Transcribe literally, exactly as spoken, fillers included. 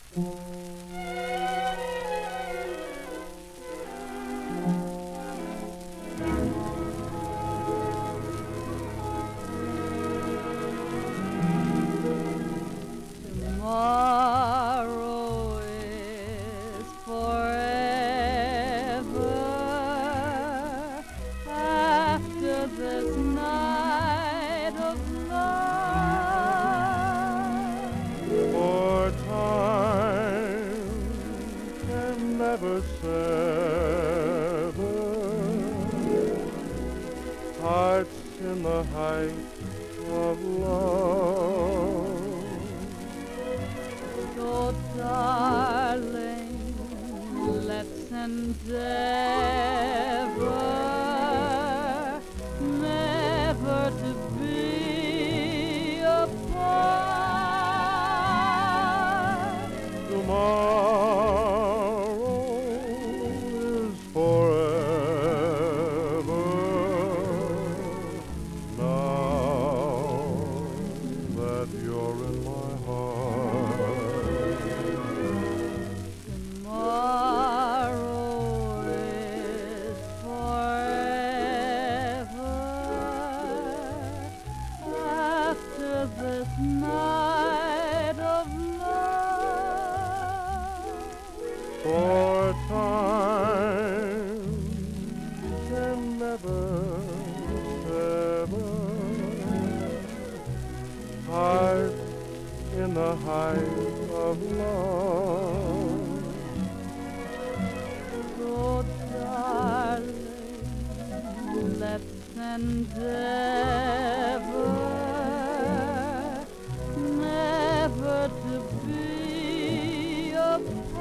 Tomorrow is forever after this night of love. For time can never sever hearts in the height of love. So, darling, let's endeavor never to be apart. Tomorrow is forever now that you're in my heart. Tomorrow is forever after this night of love. For time can never sever hearts in the height of love. So, darling, let's endeavor never to be apart.